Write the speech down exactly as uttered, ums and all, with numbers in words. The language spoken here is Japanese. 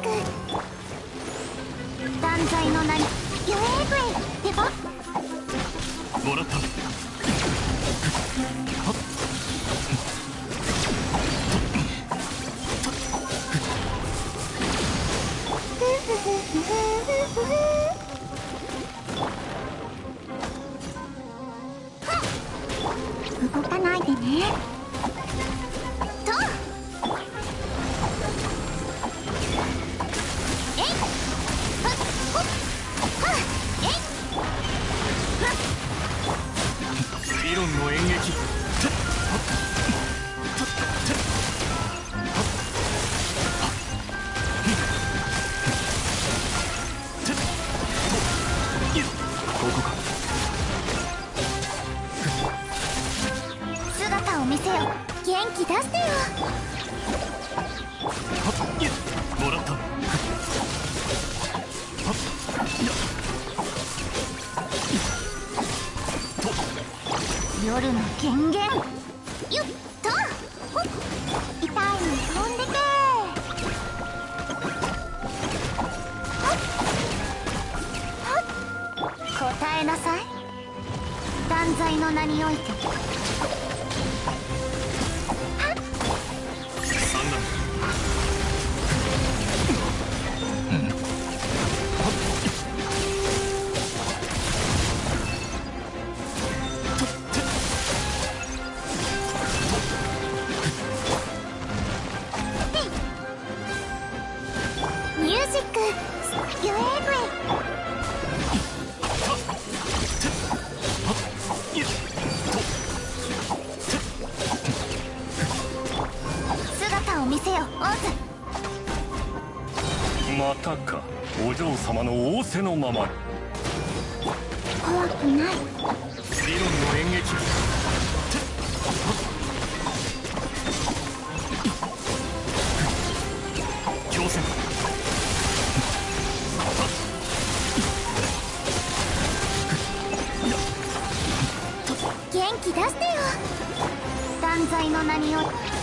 断罪の名にユエーブエイってばもらった。はっ動かないでね。とえいはっほっはっえいはっ理論の演劇。ここか。 姿を見せよ。元気出してよ。 もらった。 夜の権限よっとほっ痛いの飛んでけほっほっ答えなさい。断罪の名においてミュージックユエーブエイ姿を見せよオーズ。 またか。お嬢様の仰せのままに。 怖くない。 理論の演劇。強戦。 元気出してよ。断罪の名によって